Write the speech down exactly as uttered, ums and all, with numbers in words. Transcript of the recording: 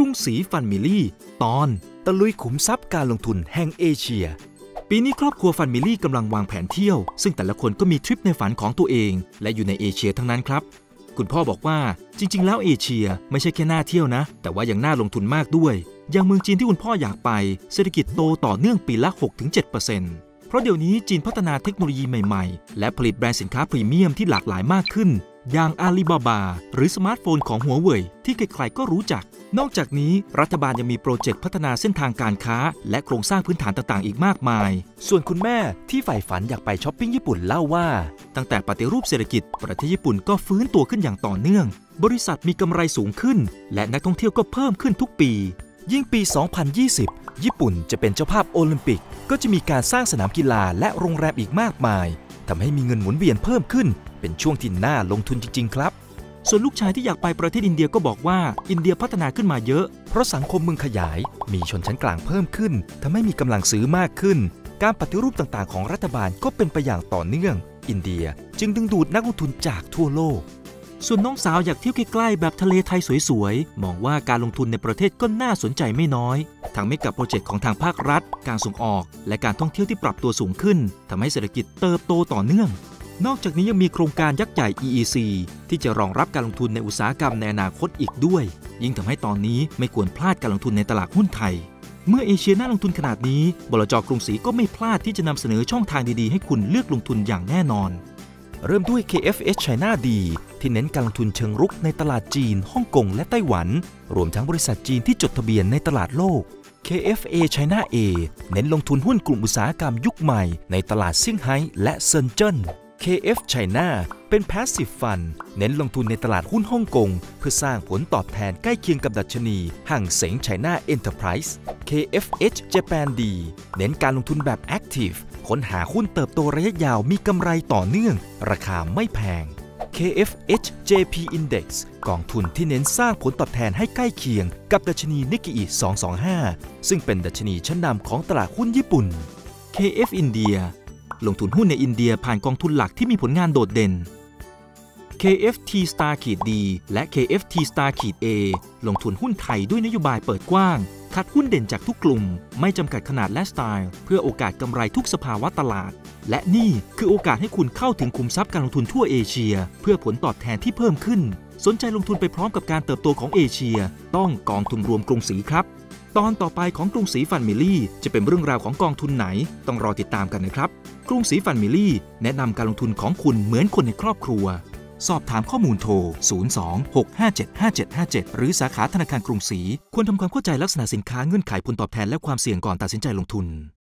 รุงศรีฟันมิลี่ตอนตะลุยขุมทรัพย์การลงทุนแห่งเอเชียปีนี้ครอบครัวฟันมิลี่กำลังวางแผนเที่ยวซึ่งแต่ละคนก็มีทริปในฝันของตัวเองและอยู่ในเอเชียทั้งนั้นครับคุณพ่อบอกว่าจริงๆแล้วเอเชียไม่ใช่แค่น่าเที่ยวนะแต่ว่ายังน่าลงทุนมากด้วยอย่างเมืองจีนที่คุณพ่ออยากไปเศรษฐกิจโตต่อเนื่องปีละ หกถึงเจ็ดเปอร์เซ็นต์ เพราะเดี๋ยวนี้จีนพัฒนาเทคโนโลยีใหม่ๆและผลิตแบรนด์สินค้าพรีเมียมที่หลากหลายมากขึ้นอย่างอาลีบาบาหรือสมาร์ทโฟนของหัวเว่ยที่ใครๆก็รู้จักนอกจากนี้รัฐบาลยังมีโปรเจกต์พัฒนาเส้นทางการค้าและโครงสร้างพื้นฐานต่างๆอีกมากมายส่วนคุณแม่ที่ใฝ่ฝันอยากไปช้อปปิ้งญี่ปุ่นเล่าว่าตั้งแต่ปฏิรูปเศรษฐกิจประเทศญี่ปุ่นก็ฟื้นตัวขึ้นอย่างต่อเนื่องบริษัทมีกำไรสูงขึ้นและนักท่องเที่ยวก็เพิ่มขึ้นทุกปียิ่งปี สองพันยี่สิบ ญี่ปุ่นจะเป็นเจ้าภาพโอลิมปิกก็จะมีการสร้างสนามกีฬาและโรงแรมอีกมากมายทำให้มีเงินหมุนเวียนเพิ่มขึ้นเป็นช่วงที่น่าลงทุนจริงๆครับส่วนลูกชายที่อยากไปประเทศอินเดียก็บอกว่าอินเดียพัฒนาขึ้นมาเยอะเพราะสังคมเมืองขยายมีชนชั้นกลางเพิ่มขึ้นทำให้มีกำลังซื้อมากขึ้นการปฏิรูปต่างๆของรัฐบาลก็เป็นไปอย่างต่อเนื่องอินเดียจึงดึงดูดนักลงทุนจากทั่วโลกส่วนน้องสาวอยากเที่ยวใกล้ๆแบบทะเลไทยสวยๆมองว่าการลงทุนในประเทศก็น่าสนใจไม่น้อยทั้งเมกะโปรเจกต์ของทางภาครัฐการส่งออกและการท่องเที่ยวที่ปรับตัวสูงขึ้นทำให้เศรษฐกิจเติบโตต่อเนื่องนอกจากนี้ยังมีโครงการยักษ์ใหญ่ อี อี ซี ที่จะรองรับการลงทุนในอุตสาหกรรมในอนาคตอีกด้วยยิ่งทำให้ตอนนี้ไม่ควรพลาดการลงทุนในตลาดหุ้นไทยเมื่อเอเชียน่าลงทุนขนาดนี้บลจ.กรุงศรีก็ไม่พลาดที่จะนำเสนอช่องทางดีๆให้คุณเลือกลงทุนอย่างแน่นอนเริ่มด้วย เค เอฟ เอช China D ที่เน้นการลงทุนเชิงรุกในตลาดจีนฮ่องกงและไต้หวันรวมทั้งบริษัทจีนที่จดทะเบียนในตลาดโลก เค เอฟ เอ China A เน้นลงทุนหุ้นกลุ่มอุตสาหกรรมยุคใหม่ในตลาดเซี่ยงไฮ้และเซินเจิ้น เค เอฟ China เป็น Passive Fund เน้นลงทุนในตลาดหุ้นฮ่องกงเพื่อสร้างผลตอบแทนใกล้เคียงกับดัชนีหั่งเส็ง China Enterprise เค เอฟ เอช Japan D เน้นการลงทุนแบบ Active ค้นหาหุ้นเติบโตระยะยาวมีกำไรต่อเนื่องราคาไม่แพง เค เอฟ เอช เจ พี Index กองทุนที่เน้นสร้างผลตอบแทนให้ใกล้เคียงกับดัชนีนิกเกอิสองร้อยยี่สิบห้าซึ่งเป็นดัชนีชั้นนำของตลาดหุ้นญี่ปุ่น เค เอฟ India ลงทุนหุ้นในอินเดียผ่านกองทุนหลักที่มีผลงานโดดเด่น เค เอฟ ที Star D และ เค เอฟ ที Star A ลงทุนหุ้นไทยด้วยนโยบายเปิดกว้างคัดหุ้นเด่นจากทุกกลุ่มไม่จำกัดขนาดและสไตล์เพื่อโอกาสกำไรทุกสภาวะตลาดและนี่คือโอกาสให้คุณเข้าถึงขุมทรัพย์การลงทุนทั่วเอเชียเพื่อผลตอบแทนที่เพิ่มขึ้นสนใจลงทุนไปพร้อมกับการเติบโตของเอเชียต้องกองทุนรวมกรุงศรีครับตอนต่อไปของกรุงศรีฟันมิลี่จะเป็นเรื่องราวของกองทุนไหนต้องรอติดตามกันนะครับกรุงศรีฟันมิลี่แนะนำการลงทุนของคุณเหมือนคนในครอบครัวสอบถามข้อมูลโทร ศูนย์ สอง หก ห้า เจ็ด ห้า เจ็ด ห้า เจ็ด หรือสาขาธนาคารกรุงศรีควรทำความเข้าใจลักษณะสินค้าเงื่อนไขผลตอบแทนและความเสี่ยงก่อนตัดสินใจลงทุน